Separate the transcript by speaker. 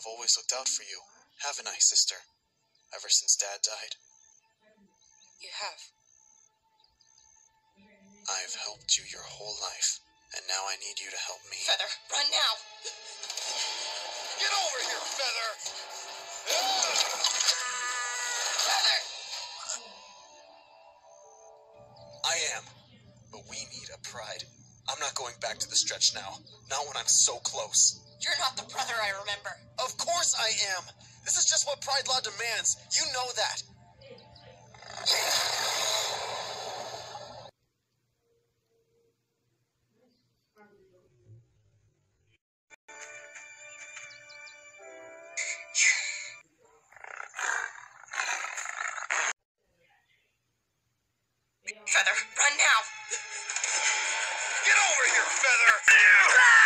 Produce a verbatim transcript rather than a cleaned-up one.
Speaker 1: I've always looked out for you, haven't I, sister? Ever since Dad died.
Speaker 2: You have.
Speaker 1: I've helped you your whole life, and now I need you to help me.
Speaker 2: Feather, run now!
Speaker 3: Get over here, Feather!
Speaker 2: Feather!
Speaker 1: I am, but we need a Pride. I'm not going back to the stretch now, not when I'm so close.
Speaker 2: You're not the brother I remember.
Speaker 1: Of course I am! This is just what Pride Law demands. You know that.
Speaker 2: Feather, run now!
Speaker 3: Get over here, Feather!